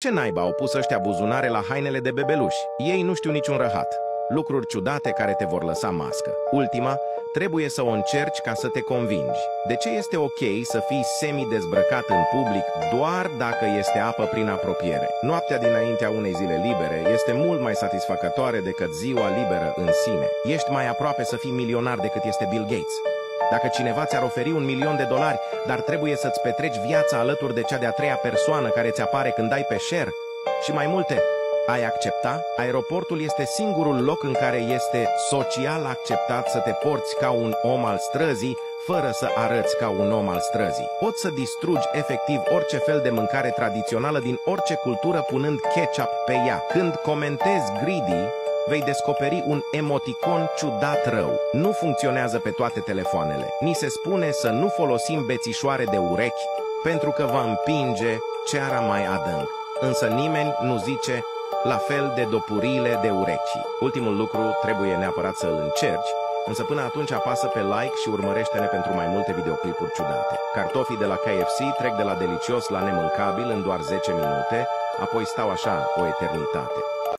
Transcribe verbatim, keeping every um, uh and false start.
Ce naiba au pus ăștia buzunare la hainele de bebeluși? Ei nu știu niciun răhat. Lucruri ciudate care te vor lăsa mască. Ultima, trebuie să o încerci ca să te convingi. De ce este ok să fii semi-dezbrăcat în public doar dacă este apă prin apropiere? Noaptea dinaintea unei zile libere este mult mai satisfăcătoare decât ziua liberă în sine. Ești mai aproape să fii milionar decât este Bill Gates. Dacă cineva ți-ar oferi un milion de dolari, dar trebuie să-ți petreci viața alături de cea de-a treia persoană care ți apare când dai pe share și mai multe, ai accepta? Aeroportul este singurul loc în care este social acceptat să te porți ca un om al străzii, fără să arăți ca un om al străzii. Poți să distrugi efectiv orice fel de mâncare tradițională din orice cultură punând ketchup pe ea. Când comentezi greedy, vei descoperi un emoticon ciudat rău. Nu funcționează pe toate telefoanele. Ni se spune să nu folosim bețișoare de urechi pentru că va împinge ceara mai adânc. Însă nimeni nu zice la fel de dopuriile de urechi. Ultimul lucru trebuie neapărat să îl încerci, însă până atunci apasă pe like și urmărește-ne pentru mai multe videoclipuri ciudate. Cartofii de la K F C trec de la delicios la nemâncabil în doar zece minute, apoi stau așa o eternitate.